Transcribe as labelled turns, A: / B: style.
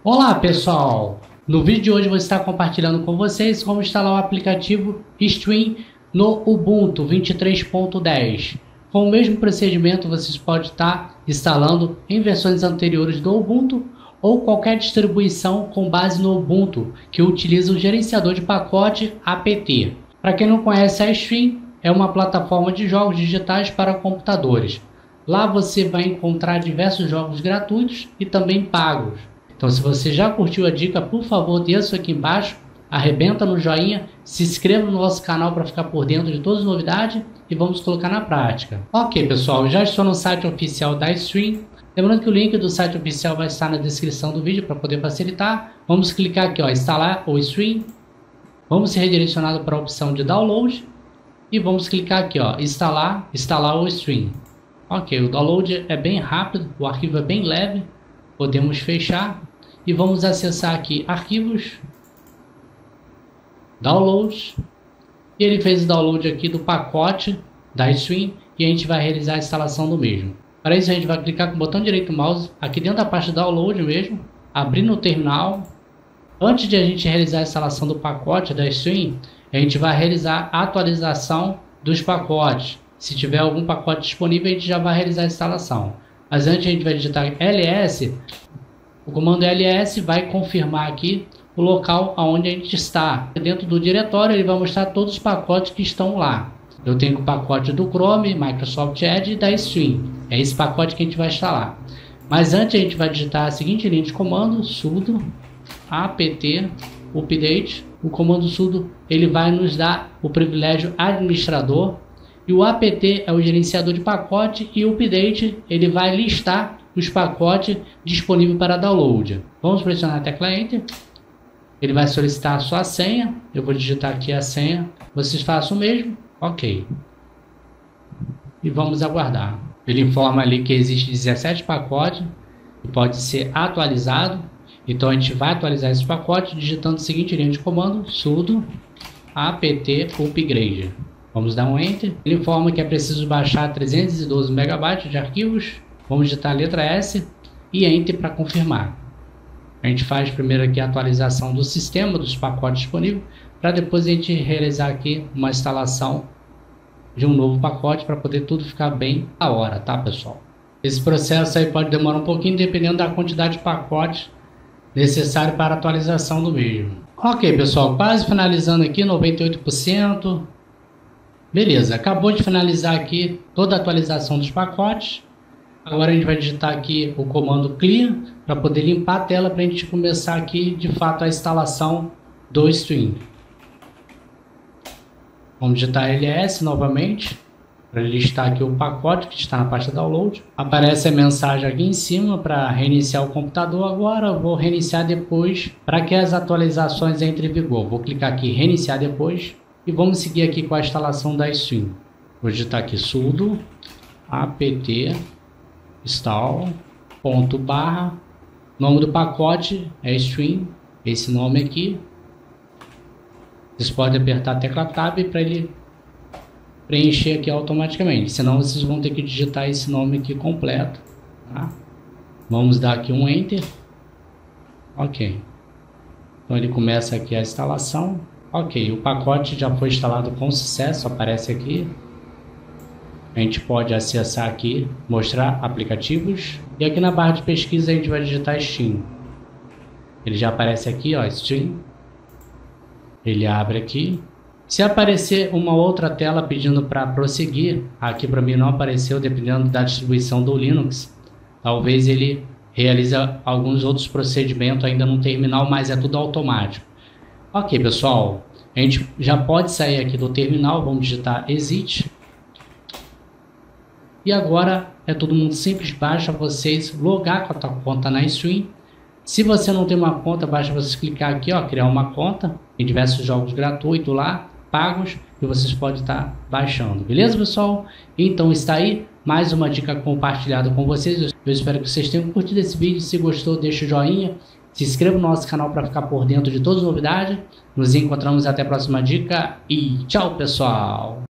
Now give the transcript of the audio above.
A: Olá pessoal! No vídeo de hoje vou estar compartilhando com vocês como instalar o aplicativo Stream no Ubuntu 23.10. Com o mesmo procedimento vocês podem estar instalando em versões anteriores do Ubuntu ou qualquer distribuição com base no Ubuntu que utiliza o gerenciador de pacote apt. Para quem não conhece, a Stream é uma plataforma de jogos digitais para computadores. Lá você vai encontrar diversos jogos gratuitos e também pagos. Então, se você já curtiu a dica, por favor, desça aqui embaixo, arrebenta no joinha, se inscreva no nosso canal para ficar por dentro de todas as novidades e vamos colocar na prática. Ok, pessoal, já estou no site oficial da Stream. Lembrando que o link do site oficial vai estar na descrição do vídeo para poder facilitar. Vamos clicar aqui, ó, instalar o Stream. Vamos ser redirecionados para a opção de download e vamos clicar aqui, ó, instalar o Stream. Ok, o download é bem rápido, o arquivo é bem leve. Podemos fechar. E vamos acessar aqui arquivos, downloads, e ele fez o download aqui do pacote da Stream e a gente vai realizar a instalação do mesmo. Para isso a gente vai clicar com o botão direito do mouse aqui dentro da parte download mesmo, abrir no terminal. Antes de a gente realizar a instalação do pacote da Stream, a gente vai realizar a atualização dos pacotes. Se tiver algum pacote disponível, a gente já vai realizar a instalação. Mas antes a gente vai digitar ls. O comando ls vai confirmar aqui o local onde a gente está. Dentro do diretório ele vai mostrar todos os pacotes que estão lá. Eu tenho o pacote do Chrome, Microsoft Edge e da Stream. É esse pacote que a gente vai instalar. Mas antes a gente vai digitar a seguinte linha de comando, sudo apt update. O comando sudo ele vai nos dar o privilégio administrador. E o apt é o gerenciador de pacote e o update ele vai listar os pacotes disponíveis para download. Vamos pressionar a tecla Enter. Ele vai solicitar a sua senha. Eu vou digitar aqui a senha. Vocês façam o mesmo. Ok. E vamos aguardar. Ele informa ali que existe 17 pacotes e pode ser atualizado. Então a gente vai atualizar esse pacote digitando o seguinte linha de comando, sudo apt upgrade. Vamos dar um Enter. Ele informa que é preciso baixar 312 MB de arquivos. Vamos digitar a letra S e Enter para confirmar. A gente faz primeiro aqui a atualização do sistema, dos pacotes disponíveis, para depois a gente realizar aqui uma instalação de um novo pacote para poder tudo ficar bem na hora, tá pessoal? Esse processo aí pode demorar um pouquinho dependendo da quantidade de pacotes necessário para a atualização do mesmo. Ok pessoal, quase finalizando aqui, 98%. Beleza, acabou de finalizar aqui toda a atualização dos pacotes. Agora a gente vai digitar aqui o comando clear para poder limpar a tela para a gente começar aqui de fato a instalação do Stream. Vamos digitar ls novamente para listar aqui o pacote que está na pasta download. Aparece a mensagem aqui em cima para reiniciar o computador. Agora eu vou reiniciar depois para que as atualizações entrem em vigor. Vou clicar aqui reiniciar depois. E vamos seguir aqui com a instalação da Stream. Vou digitar aqui sudo apt install /. Nome do pacote é Stream, esse nome aqui. Vocês podem apertar a tecla Tab para ele preencher aqui automaticamente. Senão vocês vão ter que digitar esse nome aqui completo. Tá? Vamos dar aqui um Enter. Ok. Então ele começa aqui a instalação. Ok, o pacote já foi instalado com sucesso, aparece aqui. A gente pode acessar aqui, mostrar aplicativos. E aqui na barra de pesquisa a gente vai digitar Steam. Ele já aparece aqui, ó, Steam. Ele abre aqui. Se aparecer uma outra tela pedindo para prosseguir, aqui para mim não apareceu, dependendo da distribuição do Linux. Talvez ele realize alguns outros procedimentos ainda no terminal, mas é tudo automático. Ok pessoal, a gente já pode sair aqui do terminal, vamos digitar exit. E agora é tudo muito simples, basta vocês logar com a tua conta na Stream. Se você não tem uma conta, basta vocês clicar aqui, ó, criar uma conta. Tem diversos jogos gratuitos lá, pagos, e vocês podem estar baixando, beleza pessoal? Então está aí mais uma dica compartilhada com vocês. Eu espero que vocês tenham curtido esse vídeo. Se gostou, deixa o joinha. Se inscreva no nosso canal para ficar por dentro de todas as novidades. Nos encontramos até a próxima dica e tchau pessoal!